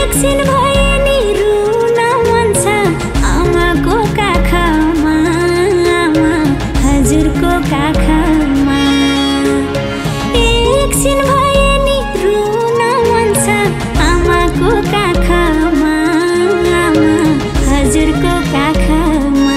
एकछिन भए नि रुन मन छ आमाको काखमा, आमा हजुरको काखमा। एकछिन भए नि रुन मन छ आमाको काखमा, आमा हजुरको काखमा।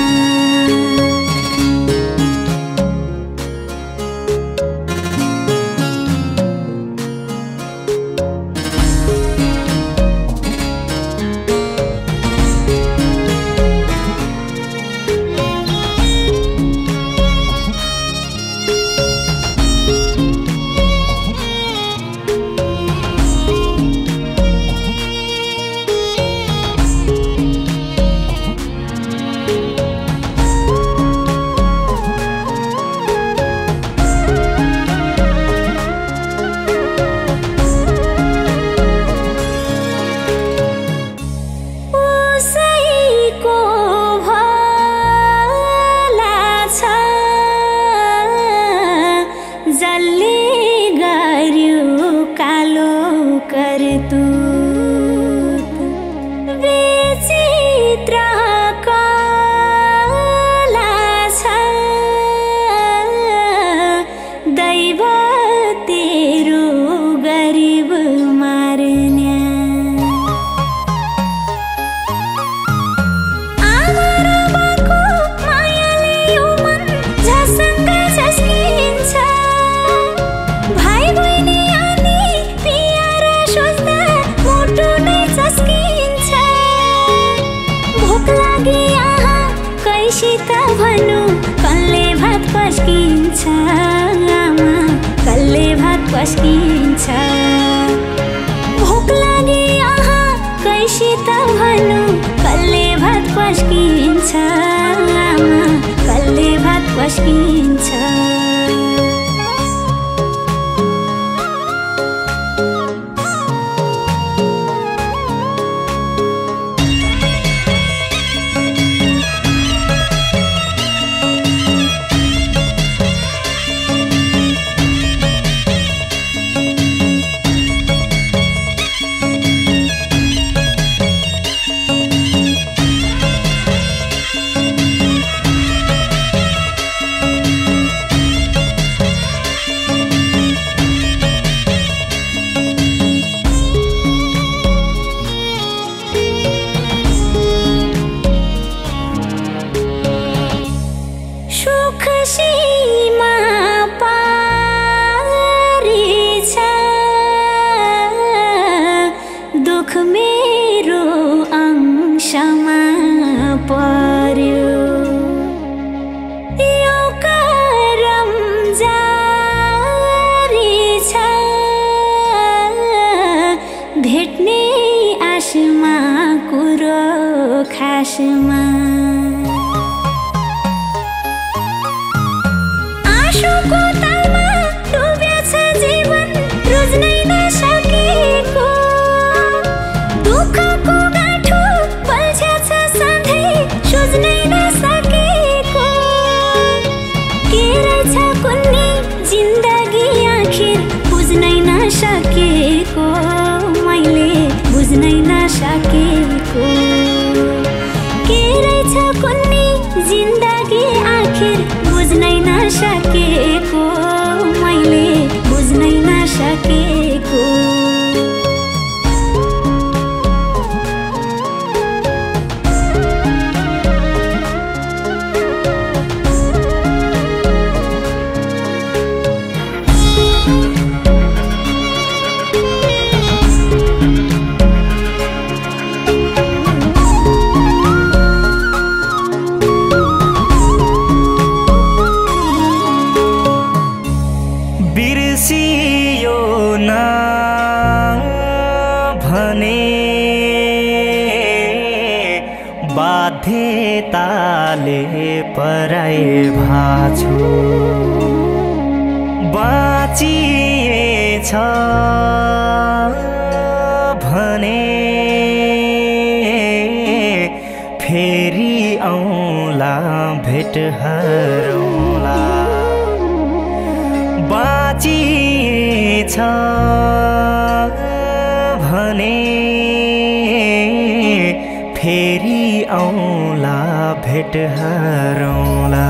पस्किन्छ भोक लागे आहा कैसित भनु कल्ले भात पस्किन्छ आमा कल्ले भात पस्किन्छ। भेट्ने आशमा कुरो खासमा आँसुको तालमा डुबेछ जीवन रुज्नै नसकेको दुःखको गाँठो बल्झेछ सधैँ सुझ्नै नसकेको के रहेछ कुन्नी जिन्दगी आखिर बुझ्नै नसकेको बुझ्नै नसकेको के रहेछ कुन्नी जिन्दगी आखिर बुझ्नै नसकेको मैले बुझ्नै नसकेको। बिर्सियो न भने बाध्यताले पराए भाछु बाँचिएछ भने फेरि आउँला भेट हरौँला बाँचिएछ भने औला भेट हरौला।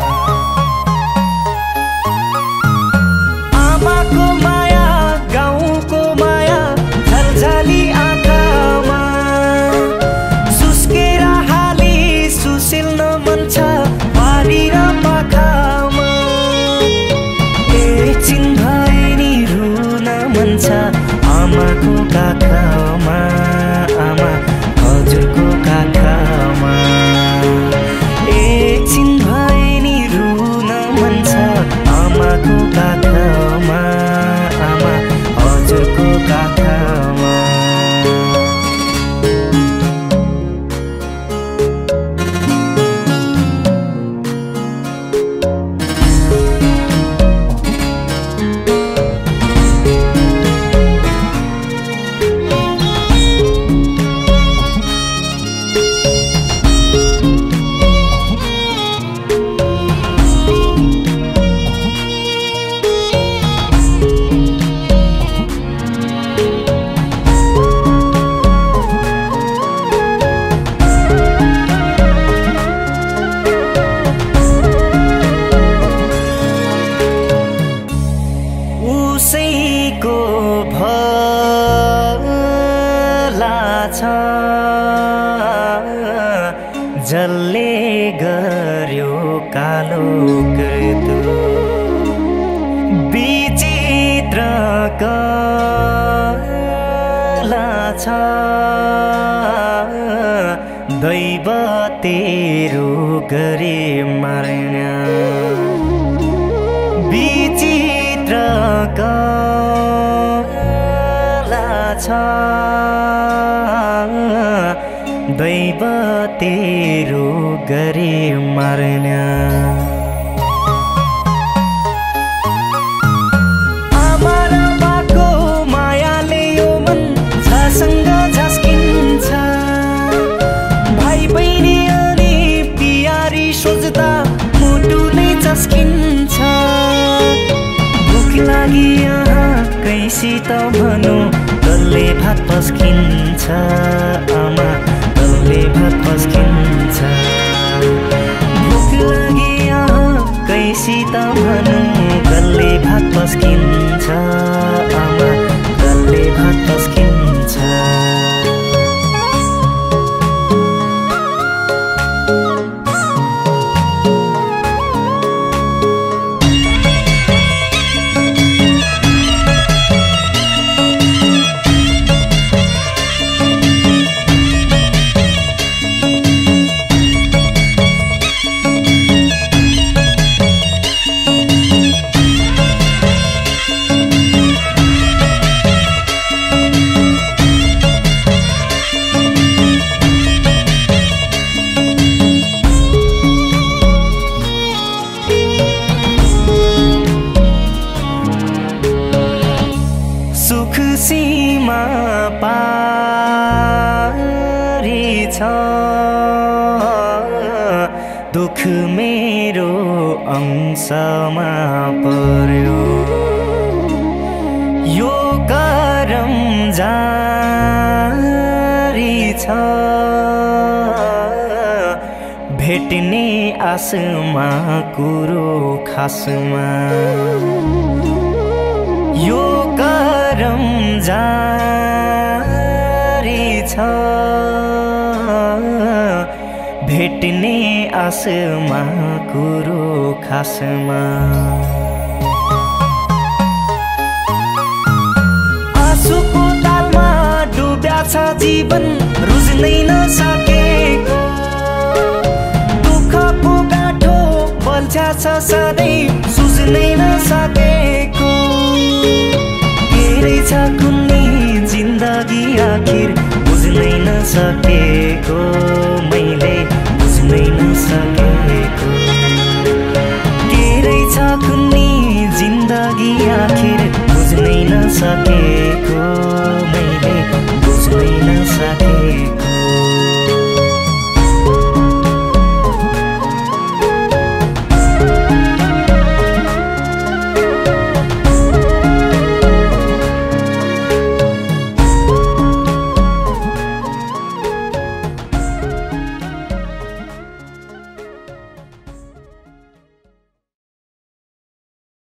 आमाको माया गाउँको माया झलझली आँखामा सुस्केर हाली सुसिल्न मन छ बारी र पाखामा। एकछिन भए नि रुन मन छ आमाको काखमा, आमा हजुरको काखमा। एकछिन भए नि रुन मन छ आमाको काखमा, आमा हजुरको काखमा। उसैको भला छ जसले गर्यो कालो कृत। विचित्र कला छ दैव तेरो गरे मार्या। विचित्र कला छ दैव तेरो गरे मार्या। आमा र बाको मायाले यो मन झसँग झस्किन्छ। भाइ बहिनी अनि पियारी सोच्दा मुटु नै चस्किन्छ। भुख लागि यहाँ कैसित भनौँ कसले भात पस्किन्छ, आमा कसले भात पस्किन्छ। भुख लागि यहाँ कैसित भनौँ कसले भात पस्किन्छ, आमा कसले भात पस्किन्छ। सुख सीमा पारी छ दुख मेरो अंशमा पर्यो। यो करम जारी छ भेट्ने आसमा कुरो खासमा। यो करम जारी छ भेट्ने आसमा कुरो खासमा। आँसुको तालमा डुब्या छ जीवन रुज्नै नसकेको। दुःखको गाँठो बल्छ्या छ सधैँ सुझ्नै नसकेको। के रहेछ कुन्नी जिन्दगी आखिर बुझ्नै नसकेको। मैले बुझ्नै नसकेको। के रहेछ कुन्नी जिन्दगी आखिर बुझ्नै नसकेको। मैले बुझ्नै नसकेको।